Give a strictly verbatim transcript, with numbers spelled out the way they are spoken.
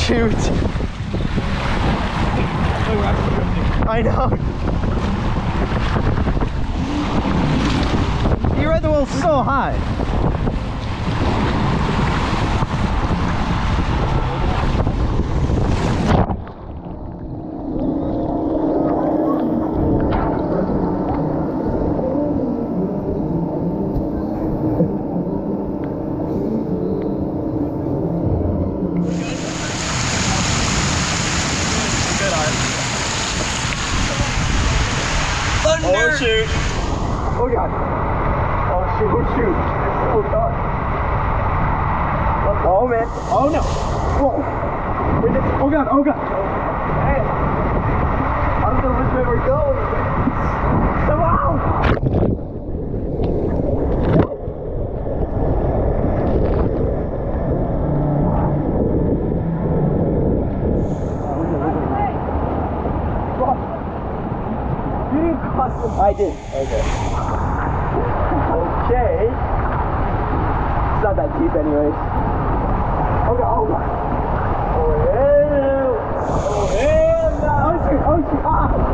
shoot. I know. You ride the wheel so high. Thunder! Oh shoot! Oh god! Oh shoot! Oh shoot! It's so dark. Oh man! Oh no! Whoa! Wait, this, oh god! Oh god! Hey! I don't know which way we're going. Come on! I did. Okay. Okay. It's not that deep anyways. Oh god, oh god. Oh hell! Oh hell no! Oh shoot, oh shoot, ah!